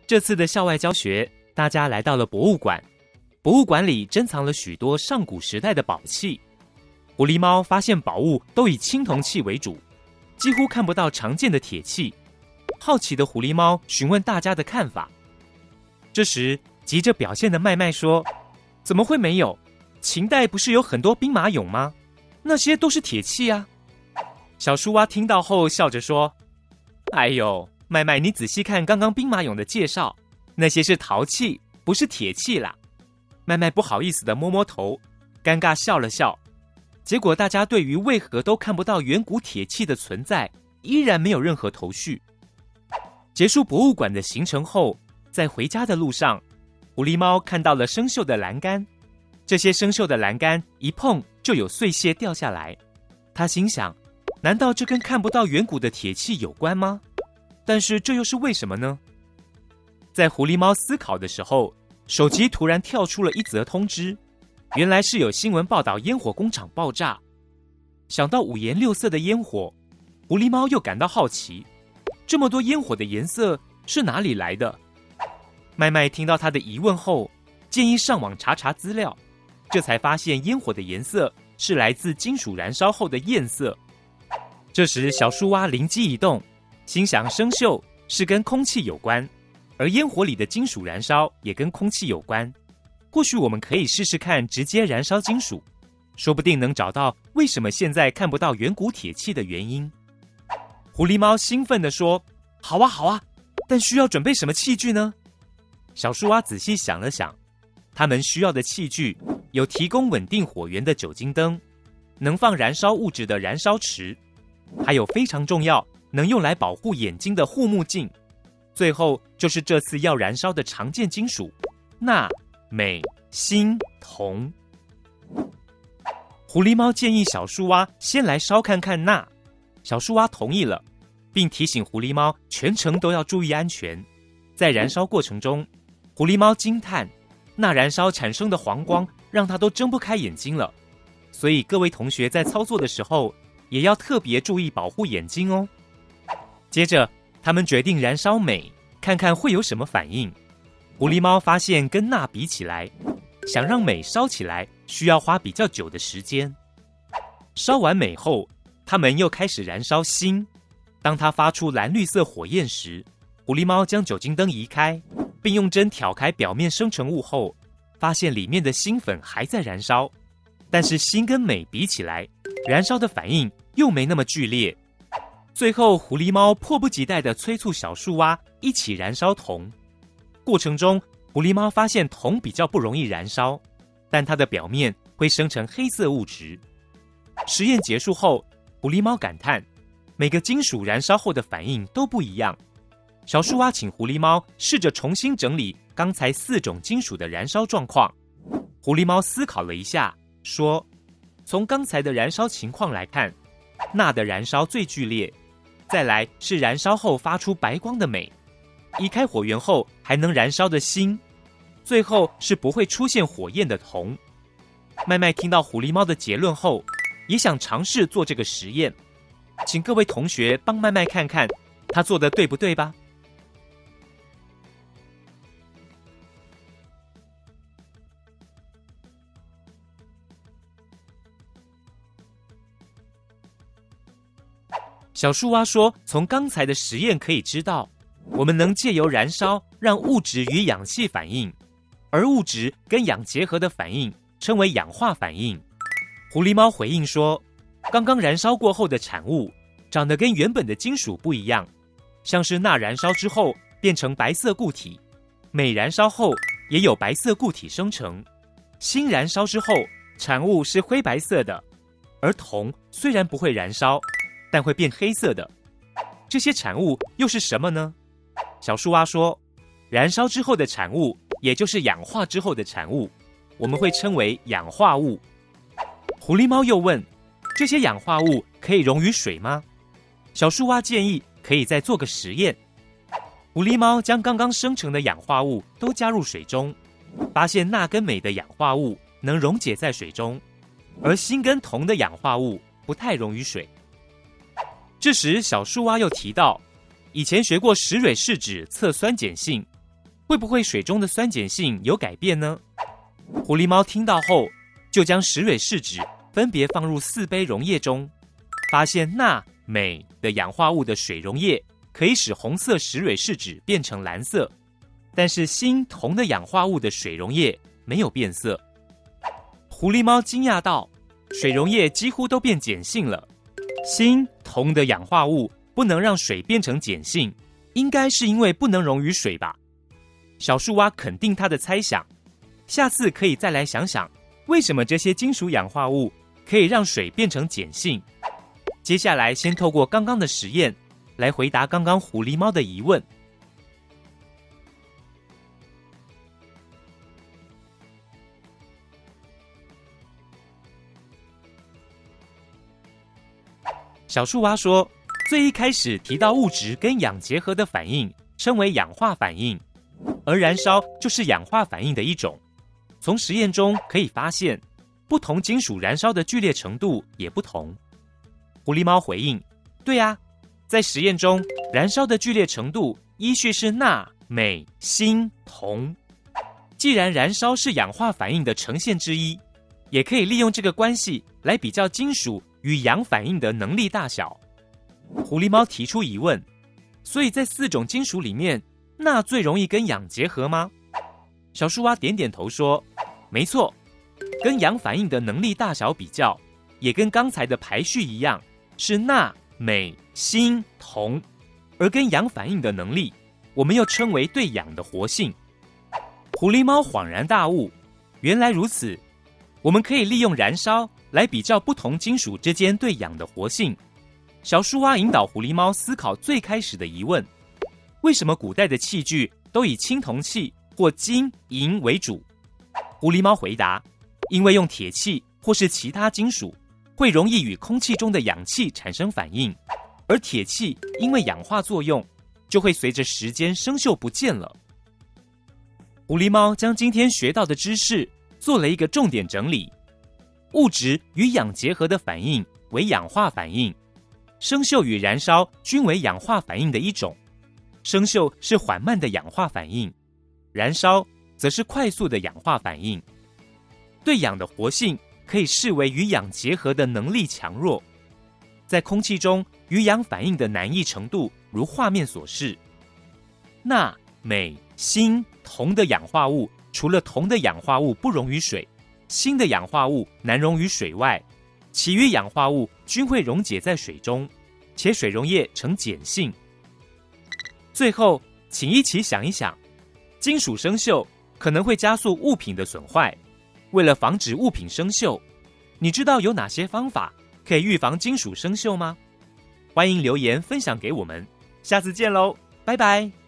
这次的校外教学，大家来到了博物馆。博物馆里珍藏了许多上古时代的宝器。狐狸猫发现宝物都以青铜器为主，几乎看不到常见的铁器。好奇的狐狸猫询问大家的看法。这时，急着表现的麦麦说：“怎么会没有？秦代不是有很多兵马俑吗？那些都是铁器啊。”小树蛙听到后笑着说：“哎呦，麦麦，你仔细看刚刚兵马俑的介绍，那些是陶器，不是铁器啦。”麦麦不好意思地摸摸头，尴尬笑了笑。结果大家对于为何都看不到远古铁器的存在，依然没有任何头绪。结束博物馆的行程后，在回家的路上，狐狸猫看到了生锈的栏杆。这些生锈的栏杆一碰就有碎屑掉下来。他心想，难道这跟看不到远古的铁器有关吗？但是这又是为什么呢？在狐狸猫思考的时候，手机突然跳出了一则通知，原来是有新闻报道烟火工厂爆炸。想到五颜六色的烟火，狐狸猫又感到好奇，这么多烟火的颜色是哪里来的？麦麦听到他的疑问后，建议上网查查资料，这才发现烟火的颜色是来自金属燃烧后的焰色。这时小树蛙灵机一动，心想生锈是跟空气有关，而烟火里的金属燃烧也跟空气有关。或许我们可以试试看直接燃烧金属，说不定能找到为什么现在看不到远古铁器的原因。狐狸猫兴奋地说：“好啊好啊，但需要准备什么器具呢？”小树蛙仔细想了想，他们需要的器具有提供稳定火源的酒精灯，能放燃烧物质的燃烧池，还有非常重要能用来保护眼睛的护目镜。最后就是这次要燃烧的常见金属钠、镁、锌、铜。狐狸猫建议小树蛙先来烧看看钠，小树蛙同意了，并提醒狐狸猫全程都要注意安全。在燃烧过程中，狐狸猫惊叹，钠燃烧产生的黄光让它都睁不开眼睛了。所以各位同学在操作的时候，也要特别注意保护眼睛哦。接着，他们决定燃烧镁，看看会有什么反应。狐狸猫发现跟钠比起来，想让镁烧起来需要花比较久的时间。烧完镁后，他们又开始燃烧锌。当它发出蓝绿色火焰时，狐狸猫将酒精灯移开，并用针挑开表面生成物后，发现里面的锌粉还在燃烧，但是锌跟镁比起来，燃烧的反应又没那么剧烈。最后，狐狸猫迫不及待地催促小树蛙一起燃烧铜。过程中，狐狸猫发现铜比较不容易燃烧，但它的表面会生成黑色物质。实验结束后，狐狸猫感叹，每个金属燃烧后的反应都不一样。小树蛙请狐狸猫试着重新整理刚才4种金属的燃烧状况。狐狸猫思考了一下，说：“从刚才的燃烧情况来看，钠的燃烧最剧烈，再来是燃烧后发出白光的镁，移开火源后还能燃烧的锌，最后是不会出现火焰的铜。”麦麦听到狐狸猫的结论后，也想尝试做这个实验，请各位同学帮麦麦看看，他做的对不对吧？小树蛙说，从刚才的实验可以知道，我们能借由燃烧让物质与氧气反应，而物质跟氧结合的反应称为氧化反应。狐狸猫回应说，刚刚燃烧过后的产物长得跟原本的金属不一样，像是钠燃烧之后变成白色固体，镁燃烧后也有白色固体生成，锌燃烧之后产物是灰白色的，而铜虽然不会燃烧，但会变黑色的。这些产物又是什么呢？小树蛙说，燃烧之后的产物，也就是氧化之后的产物，我们会称为氧化物。狐狸猫又问，这些氧化物可以溶于水吗？小树蛙建议可以再做个实验。狐狸猫将刚刚生成的氧化物都加入水中，发现钠跟镁的氧化物能溶解在水中，而锌跟铜的氧化物不太溶于水。这时小树蛙又提到，以前学过石蕊试纸测酸碱性， 会不会水中的酸碱性有改变呢？狐狸猫听到后，就将石蕊试纸分别放入4杯溶液中，发现钠、镁的氧化物的水溶液可以使红色石蕊试纸变成蓝色，但是锌、铜的氧化物的水溶液没有变色。狐狸猫惊讶道：水溶液几乎都变碱性了，锌、铜的氧化物不能让水变成碱性，应该是因为不能溶于水吧？小树蛙肯定他的猜想，下次可以再来想想，为什么这些金属氧化物可以让水变成碱性。接下来先透过刚刚的实验来回答刚刚狐狸猫的疑问。小树蛙说，最一开始提到物质跟氧结合的反应称为氧化反应，而燃烧就是氧化反应的一种。从实验中可以发现，不同金属燃烧的剧烈程度也不同。狐狸猫回应：对啊，在实验中燃烧的剧烈程度依序是钠、镁、锌、铜。既然燃烧是氧化反应的呈现之一，也可以利用这个关系来比较金属与氧反应的能力大小。狐狸猫提出疑问：所以在4种金属里面，钠最容易跟氧结合吗？小树蛙点点头说：没错，跟氧反应的能力大小比较，也跟刚才的排序一样，是钠、镁、锌、铜。而跟氧反应的能力，我们又称为对氧的活性。狐狸猫恍然大悟，原来如此，我们可以利用燃烧来比较不同金属之间对氧的活性。小树蛙引导狐狸猫思考最开始的疑问：为什么古代的器具都以青铜器或金、银为主？狐狸猫回答：因为用铁器或是其他金属，会容易与空气中的氧气产生反应，而铁器因为氧化作用，就会随着时间生锈不见了。狐狸猫将今天学到的知识做了一个重点整理：物质与氧结合的反应为氧化反应，生锈与燃烧均为氧化反应的一种。生锈是缓慢的氧化反应，燃烧则是快速的氧化反应。对氧的活性可以视为与氧结合的能力强弱。在空气中，与氧反应的难易程度如画面所示。钠、镁、锌、铜的氧化物，除了铜的氧化物不溶于水，锌的氧化物难溶于水外，其余氧化物均会溶解在水中，且水溶液呈碱性。最后，请一起想一想，金属生锈可能会加速物品的损坏。为了防止物品生锈，你知道有哪些方法可以预防金属生锈吗？欢迎留言分享给我们，下次见喽，拜拜。